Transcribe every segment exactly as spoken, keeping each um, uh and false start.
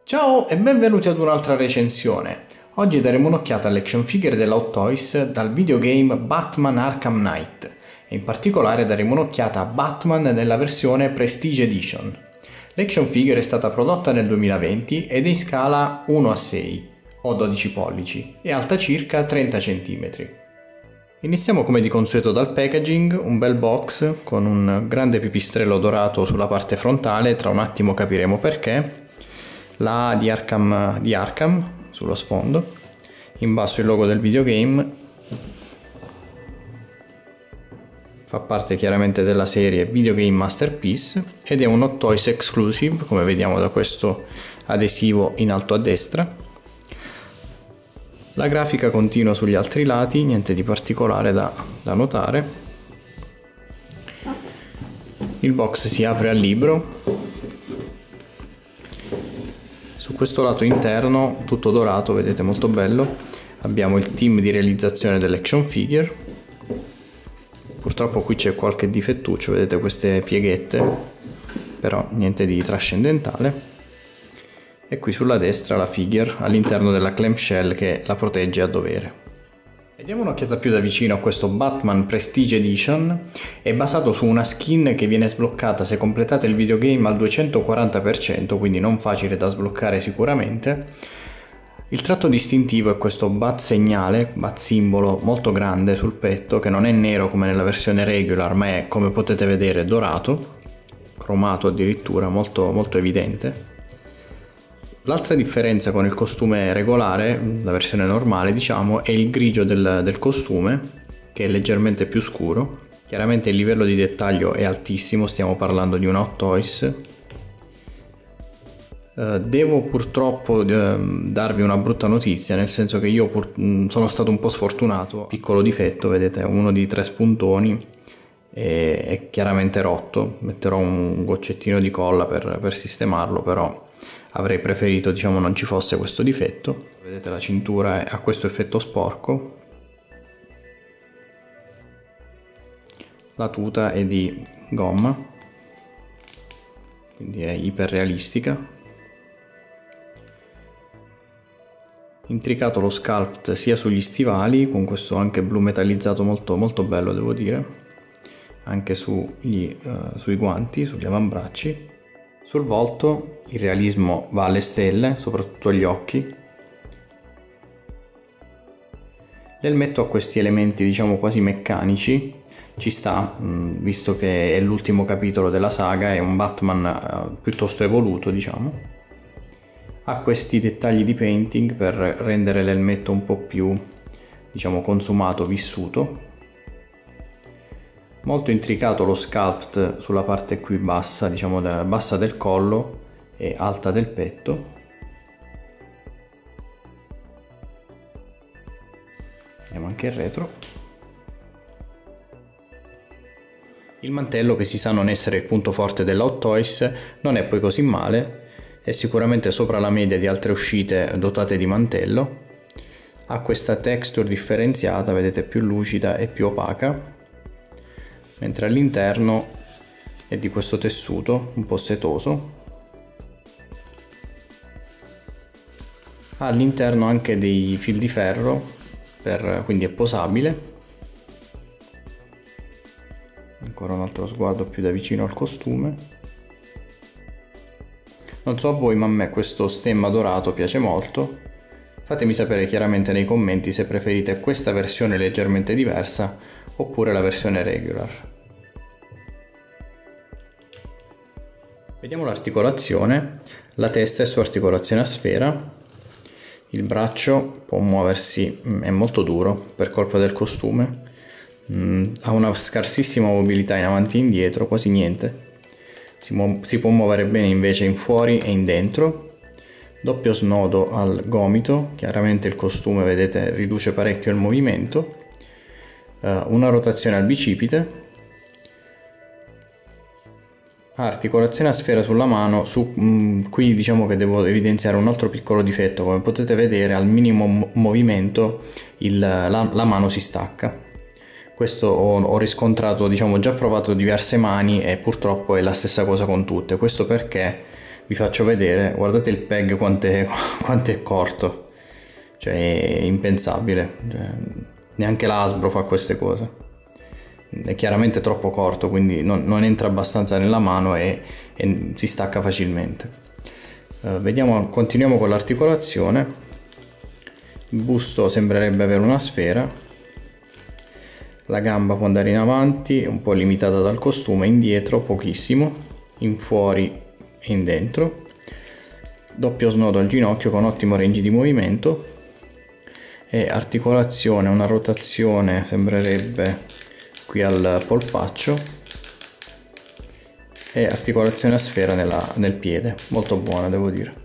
Ciao e benvenuti ad un'altra recensione. Oggi daremo un'occhiata all'action figure della Hot Toys dal videogame Batman Arkham Knight e in particolare daremo un'occhiata a Batman nella versione Prestige Edition. L'action figure è stata prodotta nel duemilaventi ed è in scala uno a sei o dodici pollici e alta circa trenta centimetri. Iniziamo come di consueto dal packaging, un bel box con un grande pipistrello dorato sulla parte frontale, tra un attimo capiremo perché, la A di Arkham, di Arkham sullo sfondo, in basso il logo del videogame, fa parte chiaramente della serie Videogame Masterpiece ed è un Hot Toys exclusive come vediamo da questo adesivo in alto a destra. La grafica continua sugli altri lati, niente di particolare da, da notare. Il box si apre al libro. Su questo lato interno, tutto dorato, vedete, molto bello, abbiamo il team di realizzazione dell'action figure. Purtroppo qui c'è qualche difettuccio, vedete queste pieghette, però niente di trascendentale. E qui sulla destra la figure all'interno della clamshell che la protegge a dovere. E diamo un'occhiata più da vicino a questo Batman Prestige Edition. È basato su una skin che viene sbloccata se completate il videogame al duecentoquaranta per cento, quindi non facile da sbloccare sicuramente. Il tratto distintivo è questo bat segnale, bat simbolo molto grande sul petto, che non è nero come nella versione regular, ma è, come potete vedere, dorato, cromato addirittura, molto, molto evidente. L'altra differenza con il costume regolare, la versione normale diciamo, è il grigio del, del costume, che è leggermente più scuro. Chiaramente il livello di dettaglio è altissimo, stiamo parlando di una Hot Toys. Uh, devo purtroppo uh, darvi una brutta notizia, nel senso che io pur, mh, sono stato un po' sfortunato. Piccolo difetto, vedete, uno di tre spuntoni è, è chiaramente rotto. Metterò un goccettino di colla per, per sistemarlo, però avrei preferito, diciamo, non ci fosse questo difetto. Vedete, la cintura ha questo effetto sporco. La tuta è di gomma, quindi è iperrealistica. Intricato lo sculpt sia sugli stivali, con questo anche blu metallizzato molto, molto bello devo dire, anche sugli, uh, sui guanti, sugli avambracci. Sul volto il realismo va alle stelle, soprattutto agli occhi. L'elmetto ha questi elementi, diciamo, quasi meccanici, ci sta, visto che è l'ultimo capitolo della saga, è un Batman piuttosto evoluto, diciamo. Ha questi dettagli di painting per rendere l'elmetto un po' più, diciamo, consumato, vissuto. Molto intricato lo sculpt sulla parte qui bassa, diciamo bassa del collo e alta del petto. Vediamo anche il retro. Il mantello, che si sa non essere il punto forte della Hot Toys, non è poi così male, è sicuramente sopra la media di altre uscite dotate di mantello. Ha questa texture differenziata, vedete, più lucida e più opaca, mentre all'interno è di questo tessuto un po' setoso. Ha all'interno anche dei fil di ferro, per, quindi è posabile. Ancora un altro sguardo più da vicino al costume. Non so a voi, ma a me questo stemma dorato piace molto. Fatemi sapere chiaramente nei commenti se preferite questa versione leggermente diversa oppure la versione regular. Vediamo l'articolazione. La testa è su articolazione a sfera, il braccio può muoversi, è molto duro per colpa del costume, mm, ha una scarsissima mobilità in avanti e indietro, quasi niente. Si, si può muovere bene invece in fuori e in dentro. Doppio snodo al gomito, chiaramente il costume, vedete, riduce parecchio il movimento. Una rotazione al bicipite, articolazione a sfera sulla mano. Su, mh, qui diciamo che devo evidenziare un altro piccolo difetto: come potete vedere al minimo movimento il, la, la mano si stacca. Questo ho, ho riscontrato, diciamo, già provato diverse mani e purtroppo è la stessa cosa con tutte. Questo perché vi faccio vedere, guardate il peg quanto è, quanto è corto, cioè è impensabile, cioè, neanche la Hasbro fa queste cose, è chiaramente troppo corto, quindi non, non entra abbastanza nella mano e, e si stacca facilmente. Uh, vediamo, continuiamo con l'articolazione. Il busto sembrerebbe avere una sfera, la gamba può andare in avanti, è un po' limitata dal costume, indietro pochissimo, in fuori e in dentro, doppio snodo al ginocchio con ottimo range di movimento, e articolazione, una rotazione sembrerebbe qui al polpaccio, e articolazione a sfera nella, nel piede, molto buona devo dire.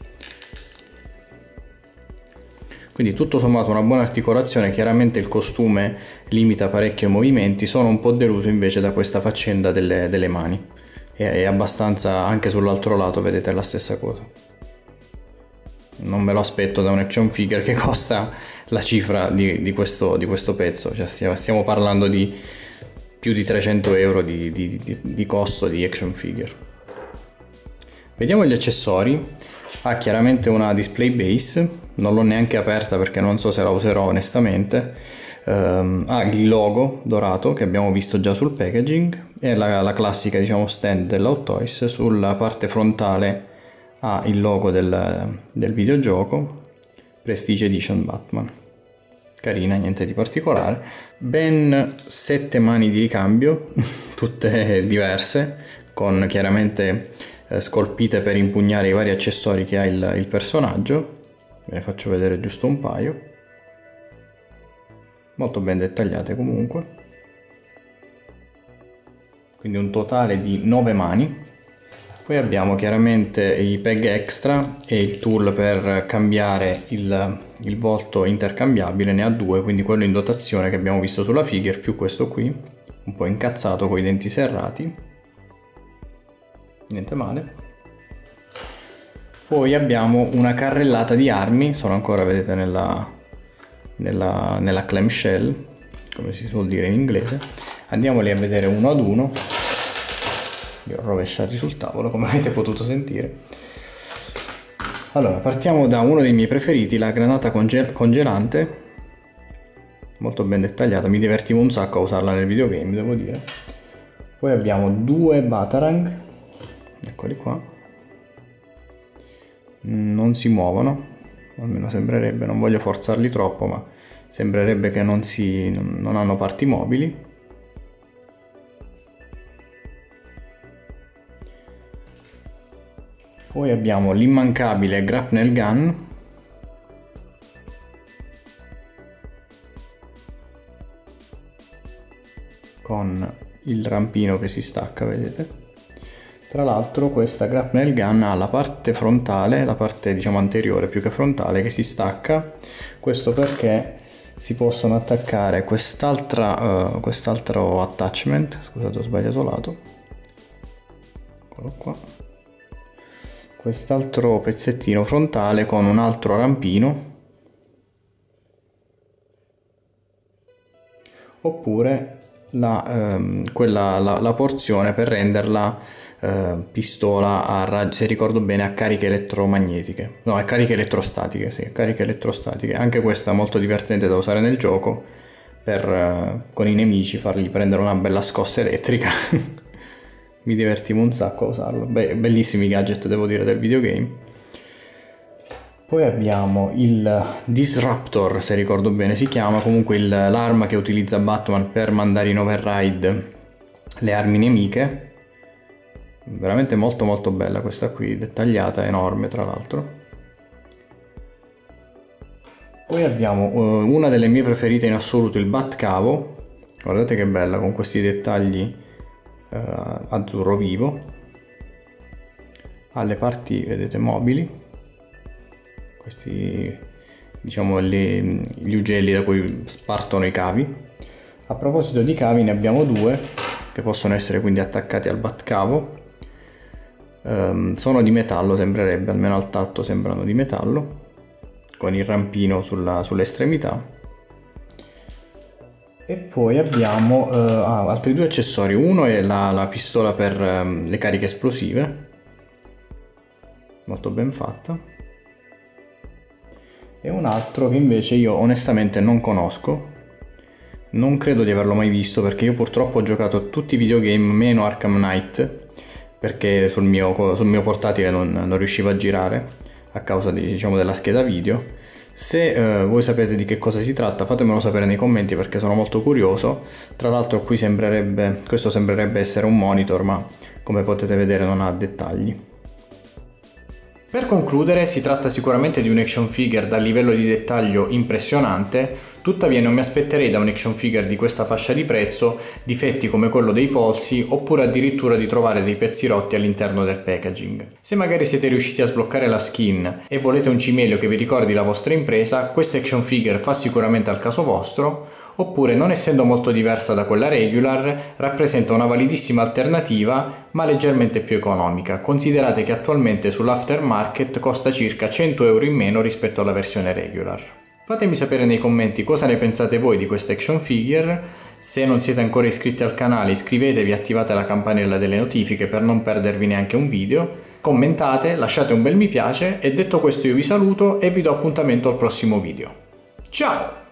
Quindi tutto sommato una buona articolazione. Chiaramente il costume limita parecchio i movimenti, sono un po' deluso invece da questa faccenda delle, delle mani, è, è abbastanza, anche sull'altro lato vedete la stessa cosa. Non me lo aspetto da un action figure che costa la cifra di, di, questo, di questo pezzo, cioè stiamo, stiamo parlando di più di trecento euro di, di, di, di costo di action figure. Vediamo gli accessori. Ha chiaramente una display base, non l'ho neanche aperta perché non so se la userò onestamente. Um, ha il logo dorato che abbiamo visto già sul packaging e la, la classica diciamo stand della Hot Toys. Sulla parte frontale ha il logo del, del videogioco, Prestige Edition Batman, carina, niente di particolare. Ben sette mani di ricambio, tutte diverse, con chiaramente eh, scolpite per impugnare i vari accessori che ha il, il personaggio. Ve ne faccio vedere giusto un paio, molto ben dettagliate comunque. Quindi un totale di nove mani. Poi abbiamo chiaramente i peg extra e il tool per cambiare il, il volto intercambiabile, ne ha due, quindi quello in dotazione che abbiamo visto sulla figure più questo qui, un po' incazzato con i denti serrati, niente male. Poi abbiamo una carrellata di armi, sono ancora, vedete, nella, nella, nella clamshell, come si suol dire in inglese. Andiamoli a vedere uno ad uno. Li ho rovesciati sul tavolo, come avete potuto sentire. Allora, partiamo da uno dei miei preferiti, la granata conge congelante, molto ben dettagliata, mi divertivo un sacco a usarla nel videogame, devo dire. Poi abbiamo due Batarang, eccoli qua, non si muovono, almeno sembrerebbe, non voglio forzarli troppo, ma sembrerebbe che non, si, non hanno parti mobili. Poi abbiamo l'immancabile grapnel gun, con il rampino che si stacca, vedete. Tra l'altro questa grapnel gun ha la parte frontale, la parte diciamo anteriore più che frontale, che si stacca. Questo perché si possono attaccare quest'altra uh, quest'altro attachment, scusate ho sbagliato lato, eccolo qua, quest'altro pezzettino frontale con un altro rampino, oppure la, ehm, quella, la, la porzione per renderla eh, pistola a raggi, se ricordo bene, a cariche elettromagnetiche, no, a cariche elettrostatiche, sì, cariche elettrostatiche. Anche questa è molto divertente da usare nel gioco per eh, con i nemici fargli prendere una bella scossa elettrica. Mi divertivo un sacco a usarlo. Beh, bellissimi gadget, devo dire, del videogame. Poi abbiamo il Disruptor, se ricordo bene si chiama, comunque l'arma che utilizza Batman per mandare in override le armi nemiche. Veramente molto molto bella questa qui, dettagliata, enorme tra l'altro. Poi abbiamo uh, una delle mie preferite in assoluto, il Batcavo. Guardate che bella, con questi dettagli Uh, azzurro vivo, alle parti vedete mobili, questi diciamo le, gli ugelli da cui partono i cavi. A proposito di cavi, ne abbiamo due che possono essere quindi attaccati al Batcavo. Um, sono di metallo, sembrerebbe, almeno al tatto sembrano di metallo, con il rampino sulla, sull'estremità. E poi abbiamo uh, ah, altri due accessori. Uno è la, la pistola per um, le cariche esplosive, molto ben fatta. E un altro che invece io onestamente non conosco, non credo di averlo mai visto, perché io purtroppo ho giocato a tutti i videogame meno Arkham Knight, perché sul mio, sul mio portatile non, non riuscivo a girare a causa di, diciamo, della scheda video. Se eh, voi sapete di che cosa si tratta, fatemelo sapere nei commenti, perché sono molto curioso. Tra l'altro qui sembrerebbe, questo sembrerebbe essere un monitor, ma come potete vedere non ha dettagli. Per concludere, si tratta sicuramente di un action figure dal livello di dettaglio impressionante, tuttavia non mi aspetterei da un action figure di questa fascia di prezzo difetti come quello dei polsi, oppure addirittura di trovare dei pezzi rotti all'interno del packaging. Se magari siete riusciti a sbloccare la skin e volete un cimelio che vi ricordi la vostra impresa, questo action figure fa sicuramente al caso vostro, oppure, non essendo molto diversa da quella regular, rappresenta una validissima alternativa ma leggermente più economica. Considerate che attualmente sull'aftermarket costa circa cento euro in meno rispetto alla versione regular. Fatemi sapere nei commenti cosa ne pensate voi di questa action figure. Se non siete ancora iscritti al canale, iscrivetevi e attivate la campanella delle notifiche per non perdervi neanche un video. Commentate, lasciate un bel mi piace e detto questo io vi saluto e vi do appuntamento al prossimo video. Ciao!